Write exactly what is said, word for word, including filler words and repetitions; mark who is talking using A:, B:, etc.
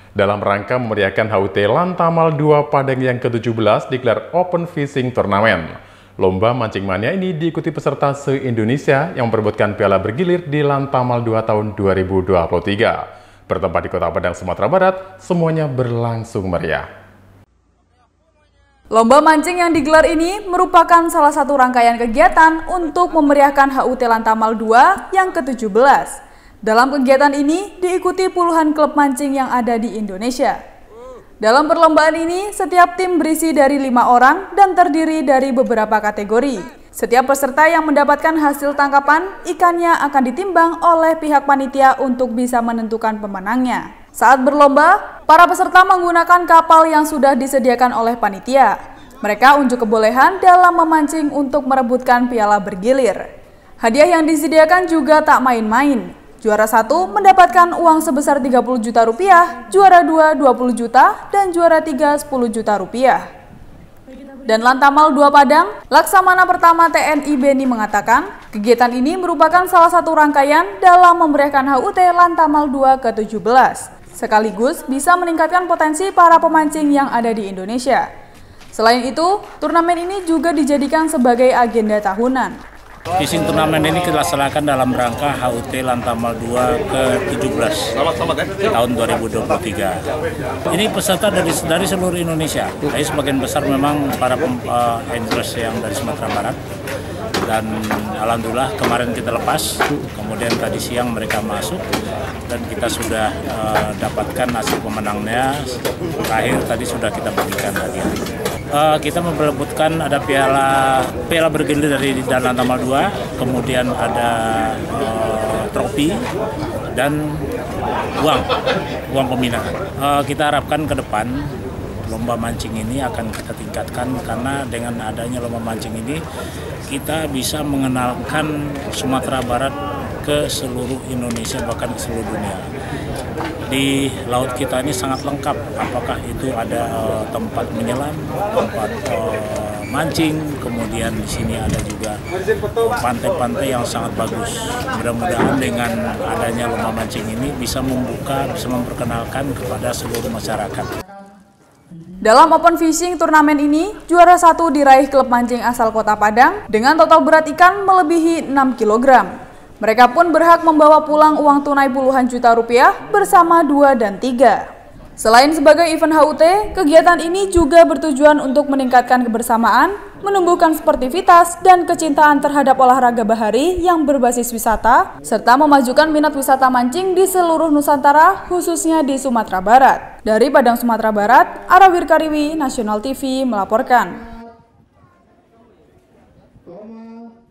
A: Dalam rangka memeriahkan H U T Lantamal dua Padang yang ke tujuh belas digelar Open Fishing Turnamen. Lomba mancing mania ini diikuti peserta se-Indonesia yang memperebutkan piala bergilir di Lantamal dua tahun dua ribu dua puluh tiga. Bertempat di Kota Padang, Sumatera Barat, semuanya berlangsung meriah.
B: Lomba mancing yang digelar ini merupakan salah satu rangkaian kegiatan untuk memeriahkan H U T Lantamal dua yang ke tujuh belas. Dalam kegiatan ini diikuti puluhan klub mancing yang ada di Indonesia. Dalam perlombaan ini, setiap tim berisi dari lima orang dan terdiri dari beberapa kategori. Setiap peserta yang mendapatkan hasil tangkapan, ikannya akan ditimbang oleh pihak panitia untuk bisa menentukan pemenangnya. Saat berlomba, para peserta menggunakan kapal yang sudah disediakan oleh panitia. Mereka unjuk kebolehan dalam memancing untuk merebutkan piala bergilir. Hadiah yang disediakan juga tak main-main. Juara satu mendapatkan uang sebesar tiga puluh juta rupiah, juara dua dua puluh juta, dan juara tiga sepuluh juta rupiah. Dan Lantamal dua Padang, Laksamana Pertama T N I Beni mengatakan, kegiatan ini merupakan salah satu rangkaian dalam memeriahkan H U T Lantamal dua ke tujuh belas, sekaligus bisa meningkatkan potensi para pemancing yang ada di Indonesia. Selain itu, turnamen ini juga dijadikan sebagai agenda tahunan.
C: Fishing turnamen ini kita laksanakan dalam rangka H U T Lantamal dua ke tujuh belas tahun dua ribu dua puluh tiga. Ini peserta dari dari seluruh Indonesia. Jadi sebagian besar memang para uh, anglers yang dari Sumatera Barat. Dan alhamdulillah kemarin kita lepas, kemudian tadi siang mereka masuk dan kita sudah uh, dapatkan hasil pemenangnya. Terakhir tadi sudah kita bagikan hadiah. Uh, kita memperebutkan ada piala piala bergilir dari Lantamal dua, kemudian ada uh, trofi dan uang uang pembinaan. Uh, kita harapkan ke depan lomba mancing ini akan kita tingkatkan karena dengan adanya lomba mancing ini kita bisa mengenalkan Sumatera Barat ke seluruh Indonesia bahkan ke seluruh dunia. Di laut kita ini sangat lengkap, apakah itu ada uh, tempat menyelam, tempat uh, mancing, kemudian di sini ada juga pantai-pantai yang sangat bagus. Mudah-mudahan dengan adanya lomba mancing ini bisa membuka, bisa memperkenalkan kepada seluruh masyarakat.
B: Dalam Open Fishing turnamen ini, juara satu diraih klub mancing asal Kota Padang dengan total berat ikan melebihi enam kilogram. Mereka pun berhak membawa pulang uang tunai puluhan juta rupiah bersama dua dan tiga. Selain sebagai event H U T, kegiatan ini juga bertujuan untuk meningkatkan kebersamaan, menumbuhkan sportivitas dan kecintaan terhadap olahraga bahari yang berbasis wisata, serta memajukan minat wisata mancing di seluruh Nusantara, khususnya di Sumatera Barat. Dari Padang, Sumatera Barat, Arawir Kariwi, Nasional T V melaporkan.